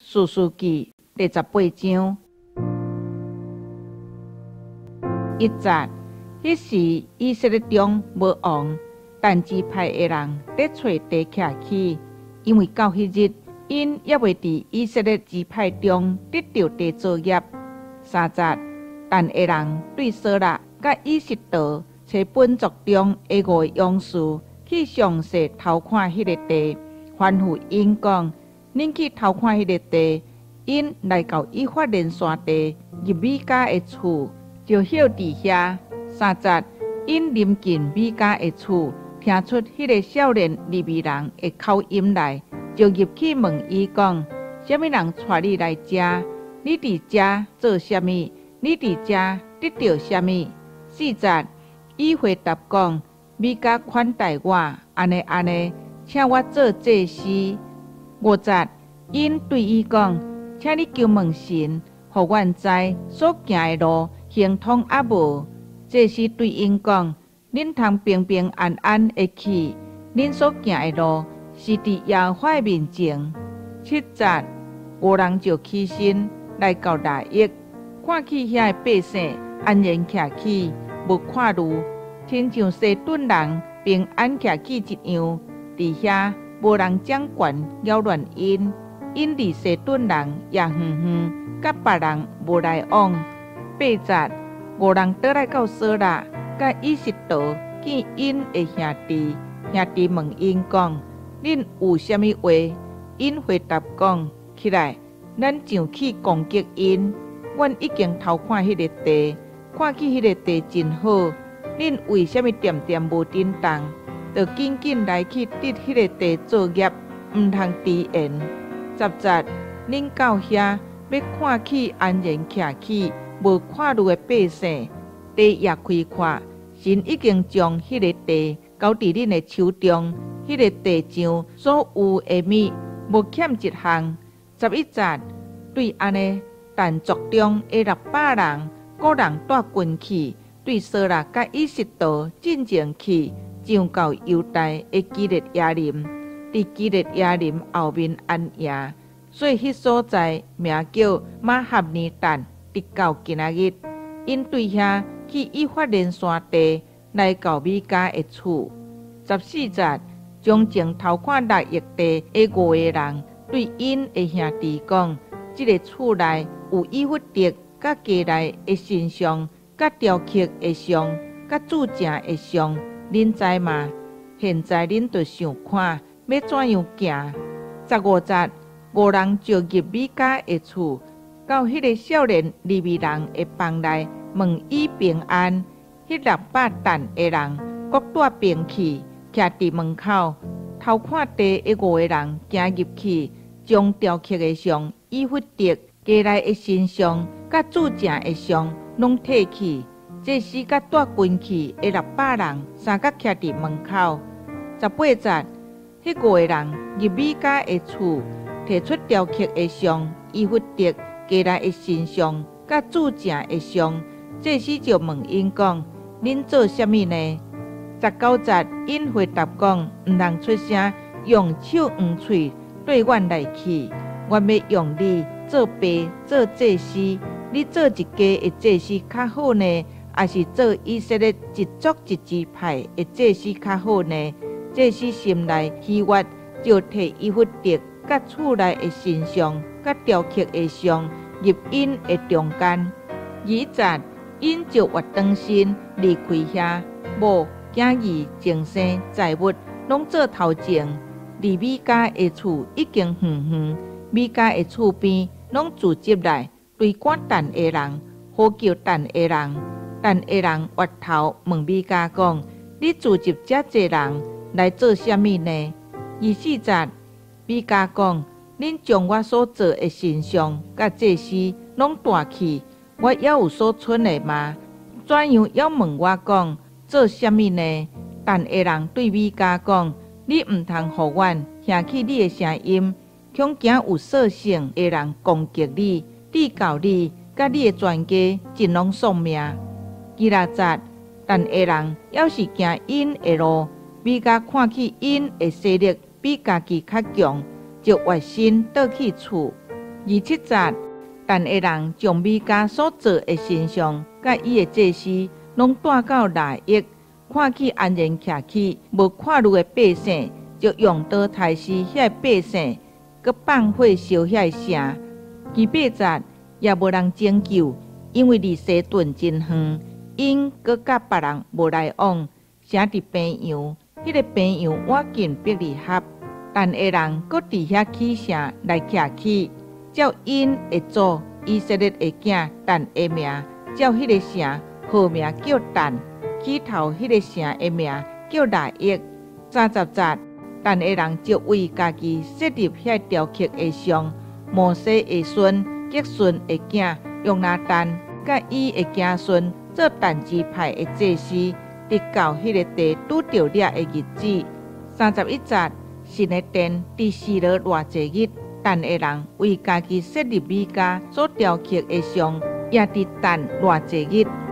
士师記第18章。一節，迄時以色列中無王，但支派的人咧找地徛起，因為到迄日，因也未佇以色列支派中得到地作業。三節，但的人對掃羅甲以實陀找本族中的5個勇士去詳細偷看迄個地，吩咐因講：恁去偷看迄個地。因來到以法蓮山地入米迦的厝，就歇佇遐。三節，因臨近米迦的厝，聽出迄個少年利未人的口音來，就入去問伊講：啥物人帶你來遮？你佇遮做啥物？你佇遮得到啥物？四節，伊回答講：米迦款待我，安尼，請我做祭司。五節，因對伊講：請你求問神，互阮知所行的路行通啊無。祭司對因講：恁通平平安安的去，恁所行的路是佇耶和華的面前。七節，5人就起身來到拿益，看去遐的百姓安然徛起，無看路，親像西頓人平安徛起一樣。佇遐無人掌權擾亂因。因離西頓人也遠遠，甲別人無來往。八節，5人倒來到掃羅，甲以實陀見因的兄弟，兄弟問因講：恁有啥物話？因回答講：起來，咱上去攻擊因。阮已經偷看迄個地，看起迄個地真好。恁為啥物惦惦無振動？就緊緊來去得迄個地作業，毋通遲延。十節，恁到遐要看起安然徛起，無看路的百姓，地也開闊。神已經將迄個地交佇恁的手中，迄個地上所有的物，無欠一項。11節，對安尼，但族中的600人，個人帶軍去，對掃羅甲以實陀進前去，上到猶大的基列耶琳。佇基列耶琳後面安營，所以迄所在名叫馬哈尼但，直到今仔日。因對遐去以法蓮山地，來到米迦的厝。14節，將前偷看拿益地的5個人對因的兄弟講：這個厝內有以弗得、甲家內的神像、甲雕刻的像、甲鑄成的像，恁知嗎？現在恁就想看。要怎樣行？15節，5人就入米迦的厝，到迄個少年利未人的房內，問伊平安。迄600但的人各帶兵器，徛佇門口，偷看地的5個人行入去，將雕刻的像、以弗得、家內的神像、甲鑄成的像，攏摕去。這時甲帶軍去的600人，三角徛佇門口。18節。迄5個人入米迦的厝，摕出雕刻的像、以弗得、家內的神像、甲鑄成的像。這時就問因講：恁做啥物呢？19節，因回答講：毋通出聲，用手黃喙對阮來去。阮要用你做爸做祭司，你做一家的祭司較好呢，還是做以色列一族一支派的祭司較好呢？祭司心內喜悅，就摕以弗得、甲厝內的神像、甲雕刻的像入因的中間。20節，因就活轉身離開遐，某囝兒淨生財物，攏做頭前。離米迦的厝已經遠遠，米迦的厝邊攏聚集來，對趕但的人，呼叫但的人。但的人挖頭問米迦講：你聚集遮濟人來做啥物呢？24節，米迦講：恁將我所做的神像甲祭司攏帶去，我還有所剩的嗎？怎樣要問我講做啥物呢？但的人對米迦講：你毋通互阮響起你的聲音，恐驚有獸性的人攻擊你，抵告你，甲你的全家盡攏喪命。26節，但的人要是行因的路，米迦看起因的勢力比家己較強，就躍身倒去厝。 27節，但的人將米迦所做的神像，甲伊的祭司，攏帶到內邑，看見安然徛起，無看路的百姓，就用刀殺死遐百姓，佮放火燒遐城。第8節，也無人拯救，因為離西頓真遠，因佮甲別人無來往，城佇平陽，迄個平陽倚近伯利合，但的人佮佇遐起城來徛起。照因的祖以色列的囝但的名，照迄個城號名叫但，起頭迄個城的名叫內邑。30節，但的人就為家己設立遐雕刻的像，摩西的孫結孫的囝約拿單，甲伊的子孫做但支派的祭司，直到迄個地拄着了的日子。31節，神的殿佇示羅偌濟日。但的人為家己設立米迦所雕刻的像，也佇但偌濟日。